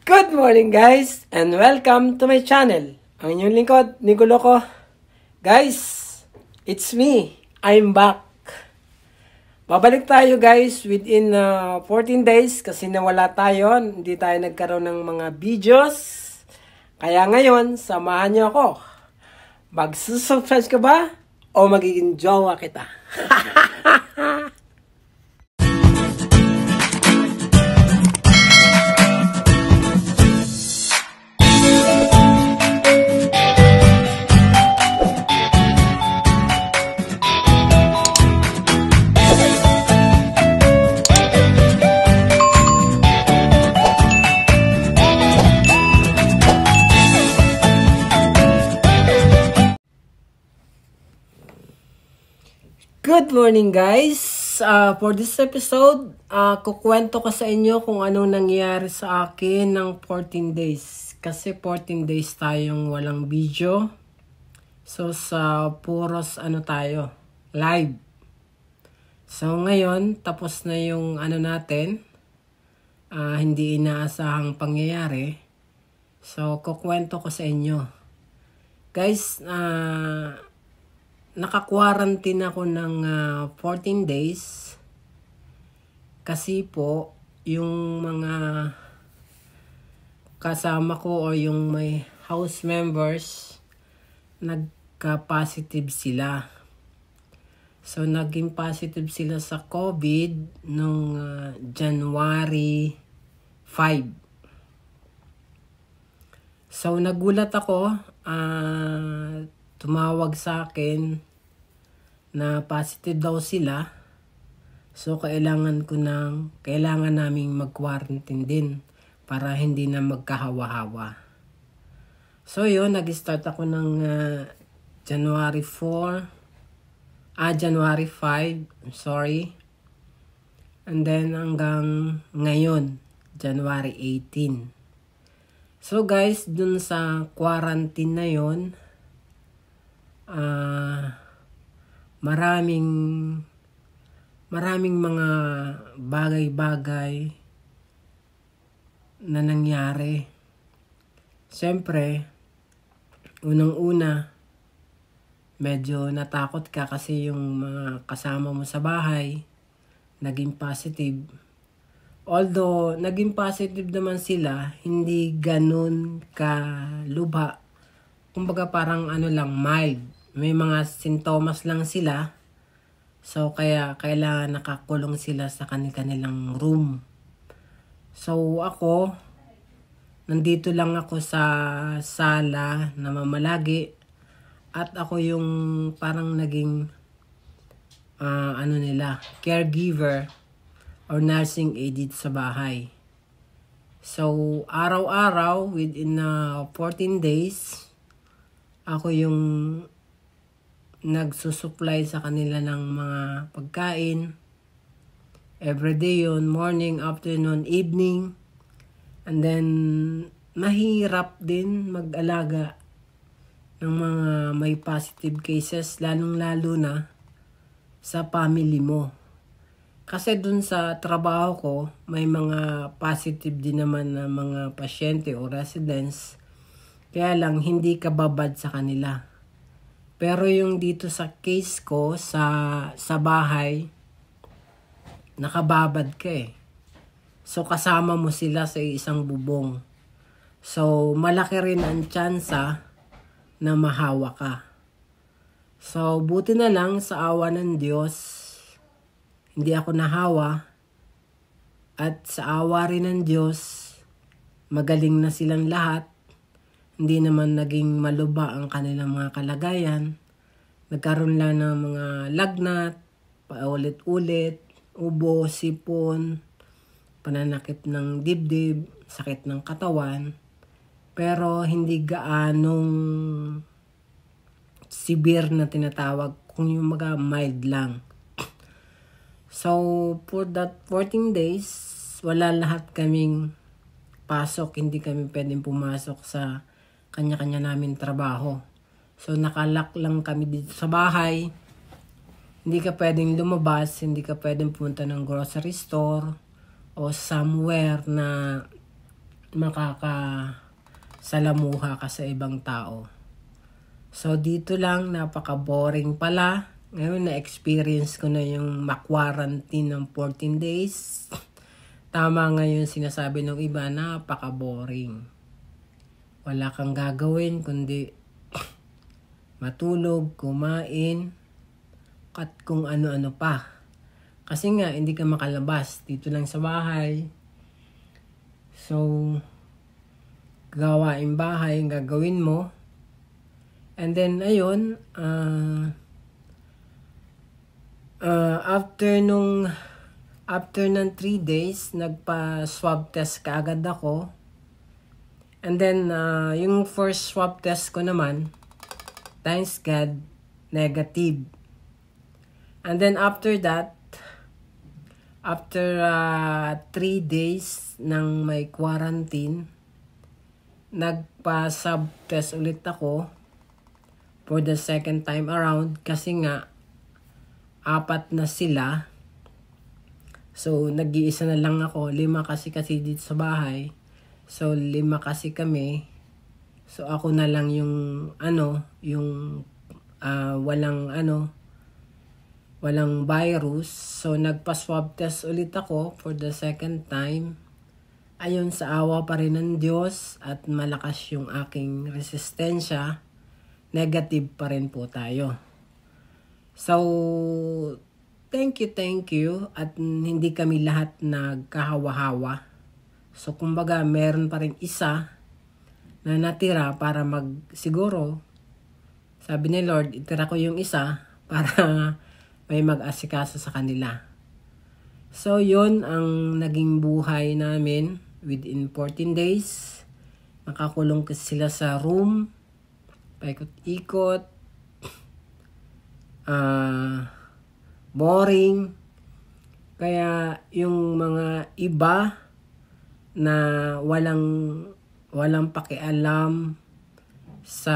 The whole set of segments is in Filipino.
Good morning guys and welcome to my channel. Ang inyong lingkod, Nigulo ko. Guys, it's me. I'm back. Babalik tayo guys within 14 days kasi nawala tayo. Hindi tayo nagkaroon ng mga videos. Kaya ngayon, samahan niyo ako. Magsusubscribe ka ba? O magiging jowa kita? Good morning guys! For this episode, kukwento ko sa inyo kung anong nangyari sa akin ng 14 days. Kasi 14 days tayong walang video. So sa puros tayo, live. So ngayon, tapos na yung natin. Hindi inaasahang pangyayari. So kukwento ko sa inyo. Guys, naka-quarantine ako ng 14 days kasi po yung mga kasama ko o yung may house members nagka-positive sila. So naging positive sila sa COVID nung January 5. So nagulat ako, tumawag sa akin na positive daw sila. So kailangan naming mag-quarantine din para hindi na magkahawa-hawa. So yun, nag-start ako ng January 5, and then hanggang ngayon, January 18. So guys, dun sa quarantine na yun, maraming mga bagay-bagay na nangyari. Siyempre, unang-una, medyo natakot ka kasi yung mga kasama mo sa bahay naging positive. Although, naging positive naman sila, hindi ganun kalubha. Kumbaga parang lang, mild. May mga sintomas lang sila. So, kaya kailangan nakakulong sila sa kanilang room. So, ako, nandito lang ako sa sala na mamalagi. At ako yung parang naging, caregiver or nursing aide dito sa bahay. So, araw-araw, within 14 days, ako yung nagsusupply sa kanila ng mga pagkain. Everyday yun, morning, afternoon, evening. And then, mahirap din mag-alaga ng mga may positive cases, lalong-lalo na sa family mo. Kasi dun sa trabaho ko, may mga positive din naman na mga pasyente o residents. Kaya lang, hindi ka babad sa kanila. Pero yung dito sa case ko, sa bahay, nakababad ka eh. So, kasama mo sila sa isang bubong. So, malaki rin ang tsansa na mahawa ka. So, buti na lang sa awa ng Diyos, hindi ako nahawa. At sa awa rin ng Diyos, magaling na silang lahat. Hindi naman naging maluba ang kanilang mga kalagayan. Nagkaroon lang ng mga lagnat, paulit-ulit, ubo, sipon, pananakit ng dibdib, sakit ng katawan. Pero hindi gaanong severe na tinatawag, kung yung mga mild lang. So, for that 14 days, wala lahat kaming pasok. Hindi kami pwedeng pumasok sa kanya-kanya namin trabaho. So, nakalock lang kami dito sa bahay. Hindi ka pwedeng lumabas, hindi ka pwedeng punta ng grocery store o somewhere na makakasalamuha ka sa ibang tao. So dito lang, napaka-boring pala. Ngayon na-experience ko na yung ma-quarantine ng 14 days. Tama ngayon sinasabi ng iba, napaka-boring. Wala kang gagawin kundi matulog, kumain, at kung ano-ano pa. Kasi nga, hindi ka makalabas. Dito lang sa bahay. So, gawain bahay, gagawin mo. And then, ayun, after ng 3 days, nagpa-swab test kaagad ako. And then, yung first swab test ko naman, thanks God, negative. And then after that, after 3 days ng may quarantine, nagpa-swab test ulit ako for the second time around kasi nga 4 na sila. So, nag-iisa na lang ako. 5 kasi dito sa bahay. So, 5 kasi kami. So, ako na lang yung walang virus. So, nagpa-swab test ulit ako for the second time. Ayun, sa awa pa rin ng Diyos at malakas yung aking resistensya, negative pa rin po tayo. So, thank you. At hindi kami lahat nagkahawa-hawa. So, kumbaga, meron pa rin isa na natira para siguro, sabi ni Lord, itira ko yung isa para may mag-asikaso sa kanila. So, yun ang naging buhay namin within 14 days. Nakakulong sila sa room, paikot-ikot, boring. Kaya yung mga iba na walang pakialam sa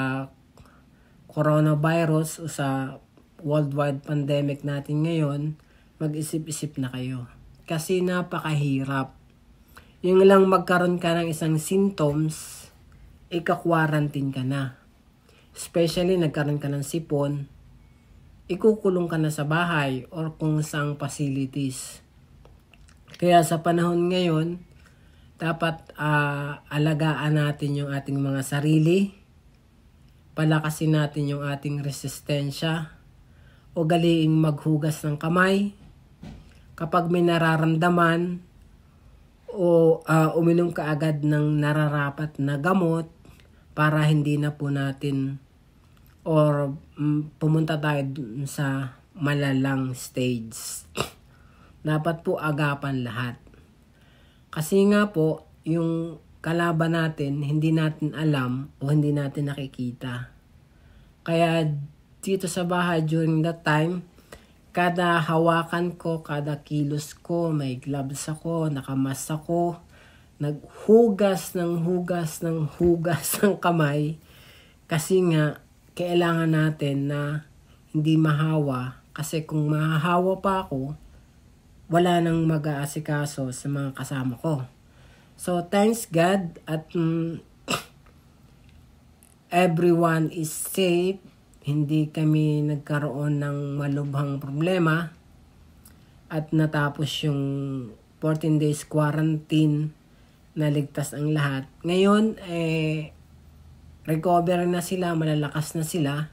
coronavirus o sa worldwide pandemic natin ngayon, mag-isip-isip na kayo. Kasi napakahirap. Yung lang magkaroon ka ng isang symptoms, ika-quarantine ka na. Especially nagkaroon ka ng sipon, ikukulong ka na sa bahay or kung saang facilities. Kaya sa panahon ngayon, dapat alagaan natin yung ating mga sarili, palakasin natin yung ating resistensya, ugaliing maghugas ng kamay kapag may nararamdaman o uminom ka agad ng nararapat na gamot para hindi na po natin or pumunta tayo sa malalang stage. Dapat po agapan lahat. Kasi nga po, yung kalaban natin, hindi natin alam o hindi natin nakikita. Kaya dito sa bahay during that time, kada hawakan ko, kada kilos ko, may gloves ako, nakamas ako, naghugas ng kamay. Kasi nga, kailangan natin na hindi mahawa. Kasi kung mahahawa pa ako, wala nang mag-aasikaso sa mga kasama ko. So, thanks God at everyone is safe. Hindi kami nagkaroon ng malubhang problema at natapos yung 14 days quarantine, naligtas ang lahat. Ngayon, recover na sila, malalakas na sila.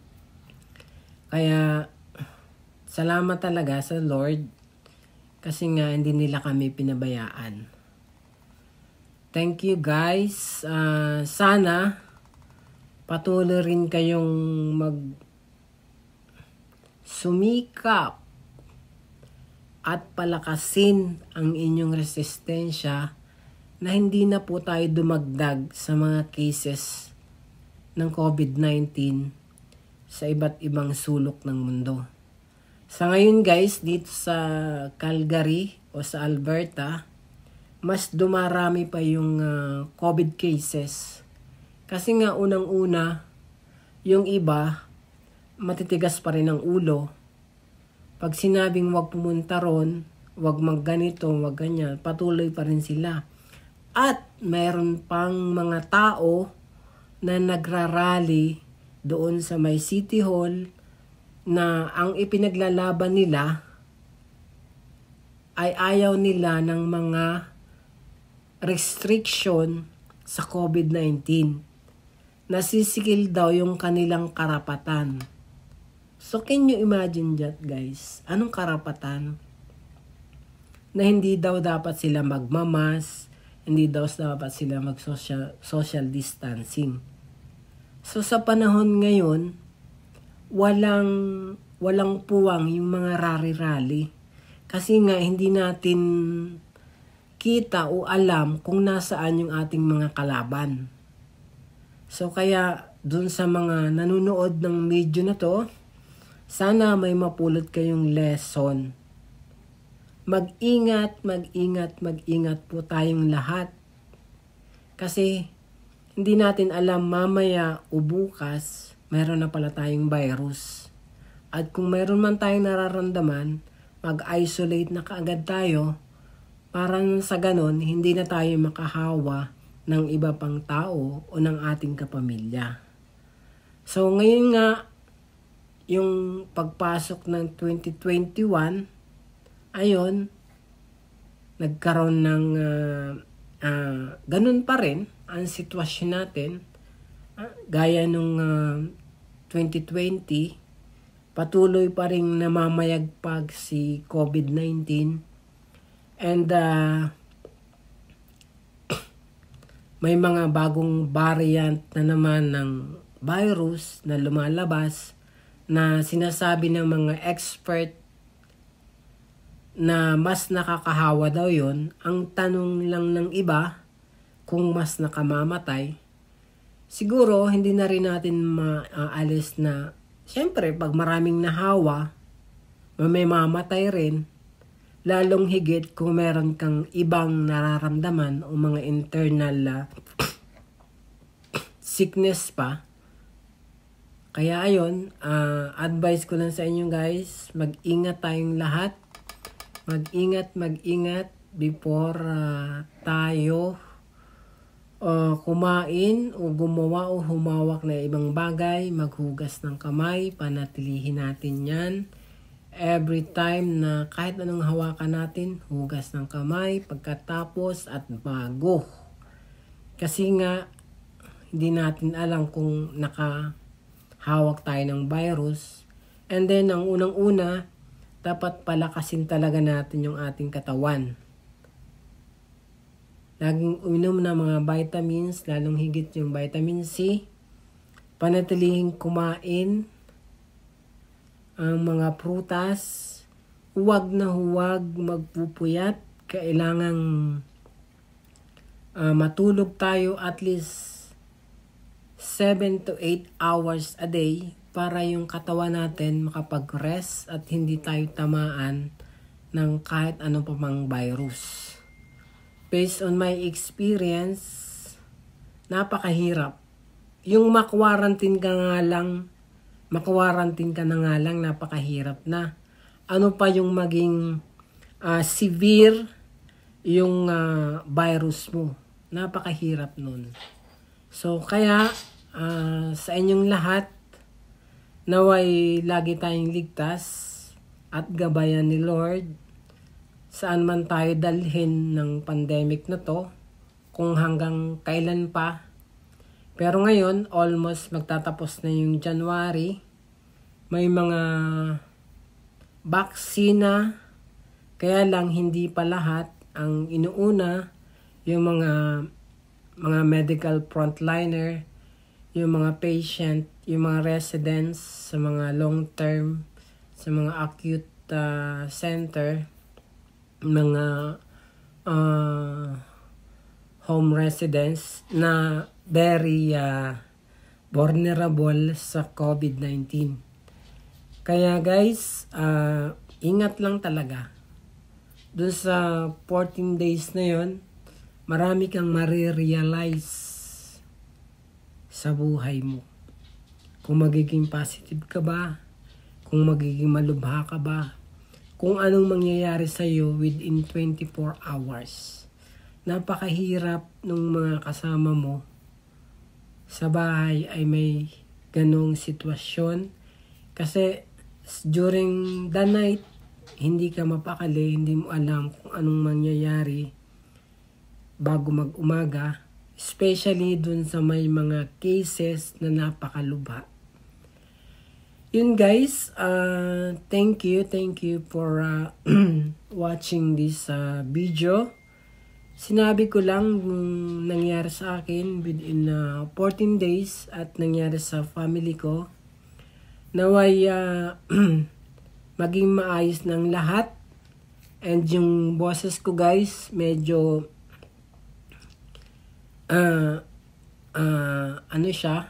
Kaya, salamat talaga sa Lord kasi nga hindi nila kami pinabayaan. Thank you guys. Sana patuloy rin kayong sumikap at palakasin ang inyong resistensya na hindi na po tayo dumagdag sa mga cases ng Covid-19 sa iba't ibang sulok ng mundo. Sa ngayon guys, dito sa Calgary o sa Alberta, mas dumarami pa yung COVID cases. Kasi nga unang-una, yung iba, matitigas pa rin ang ulo. Pag sinabing wag pumunta ron, wag magganito, wag ganyan, patuloy pa rin sila. At mayroon pang mga tao na nagrarally doon sa may City Hall na ang ipinaglalaban nila ay ayaw nila ng mga restriction sa COVID-19. Nasisikil daw yung kanilang karapatan. So can you imagine that, guys? Anong karapatan? Na hindi daw dapat sila magmamas, hindi daw dapat sila mag-social distancing. So sa panahon ngayon, walang puwang yung mga rally-rally. Kasi nga hindi natin kita o alam kung nasaan yung ating mga kalaban. So kaya dun sa mga nanonood ng video na to, sana may mapulot kayong lesson. Mag-ingat po tayong lahat. Kasi hindi natin alam mamaya o bukas, mayroon na pala tayong virus. At kung mayroon man tayong nararamdaman, mag-isolate na kaagad tayo para sa ganon, hindi na tayo makahawa ng iba pang tao o ng ating kapamilya. So ngayon nga, yung pagpasok ng 2021, ayun, nagkaroon ng ganun pa rin ang sitwasyon natin. Gaya nung 2020, patuloy pa rin namamayagpag si COVID-19. And may mga bagong variant na naman ng virus na lumalabas na sinasabi ng mga expert na mas nakakahawa daw yon. Ang tanong lang ng iba kung mas nakamamatay. Siguro hindi na rin natin maalis na siyempre pag maraming nahawa, may mamatay rin. Lalong higit kung meron kang ibang nararamdaman o mga internal sickness pa. Kaya ayun, advice ko lang sa inyo guys, mag-ingat tayong lahat. Mag-ingat before tayo kumain o gumawa o humawak na ibang bagay. Maghugas ng kamay, panatilihin natin yan. Every time na kahit anong hawakan natin, hugas ng kamay, pagkatapos at bago. Kasi nga, hindi natin alam kung nakahawak tayo ng virus. And then, ang unang-una, dapat palakasin talaga natin yung ating katawan. Laging uminom ng mga vitamins, lalong higit yung vitamin C. Panatilihing kumain ang mga prutas, huwag magpupuyat. Kailangang matulog tayo at least 7 to 8 hours a day para yung katawan natin makapag-rest at hindi tayo tamaan ng kahit ano pa mang virus. Based on my experience, napakahirap. Yung makwarantin ka na nga lang, napakahirap na. Ano pa yung maging severe yung virus mo. Napakahirap nun. So, kaya sa inyong lahat, naway lagi tayong ligtas at gabayan ni Lord saan man tayo dalhin ng pandemic na to, kung hanggang kailan pa. Pero ngayon, almost magtatapos na yung January. May mga vaksina, kaya lang hindi pa lahat. Ang inuuna, yung mga medical frontliner, yung mga patient, yung mga residents sa mga long-term, sa mga acute center, mga home residents na very vulnerable sa COVID-19. Kaya guys, ingat lang talaga. Doon sa 14 days na yon, marami kang marirealize sa buhay mo. Kung magiging positive ka ba, kung magiging malubha ka ba, kung anong mangyayari sa iyo within 24 hours. napakahirap nung mga kasama mo sa bahay ay may ganong sitwasyon. Kasi during the night, hindi ka mapakali, hindi mo alam kung anong mangyayari bago mag-umaga. Especially dun sa may mga cases na napakalubha. Yun guys, thank you for watching this video. Sinabi ko lang nangyari sa akin within 14 days at nangyari sa family ko. Naway maging maayos ng lahat. And yung boses ko guys, medyo ano siya,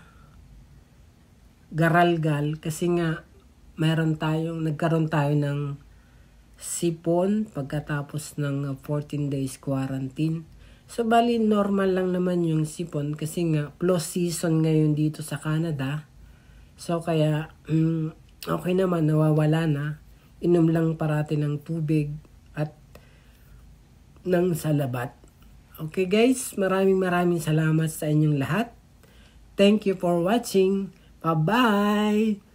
garalgal kasi nga nagkaroon tayo ng sipon pagkatapos ng 14 days quarantine. So bali normal lang naman yung sipon kasi nga flu season ngayon dito sa Canada. So kaya okay naman, nawawala na. Inom lang parati ng tubig at ng salabat. Okay guys, maraming salamat sa inyong lahat. Thank you for watching. Bye-bye!